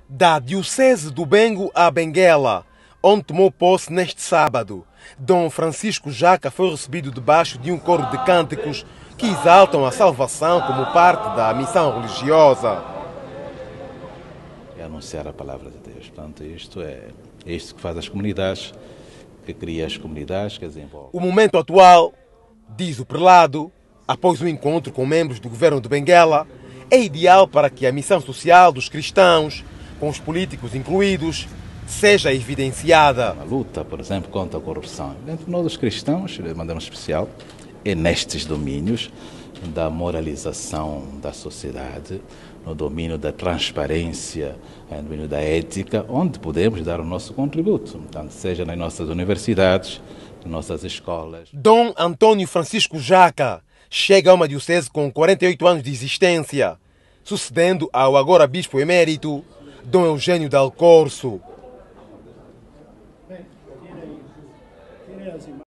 Da Diocese do Bengo à Benguela, onde tomou posse neste sábado, Dom Francisco Jaca foi recebido debaixo de um coro de cânticos que exaltam a salvação como parte da missão religiosa. É anunciar a palavra de Deus. Portanto, isto é isto que faz as comunidades, que cria as comunidades, que as envolve. O momento atual, diz o prelado, após o encontro com membros do governo de Benguela, é ideal para que a missão social dos cristãos, com os políticos incluídos, seja evidenciada. A luta, por exemplo, contra a corrupção. Dentro de nós, os cristãos, de maneira especial, é nestes domínios da moralização da sociedade, no domínio da transparência, no domínio da ética, onde podemos dar o nosso contributo, portanto, seja nas nossas universidades, nas nossas escolas. Dom Antônio Francisco Jaca chega a uma diocese com 48 anos de existência, sucedendo ao agora bispo emérito, Dom Eugênio Dal Corso.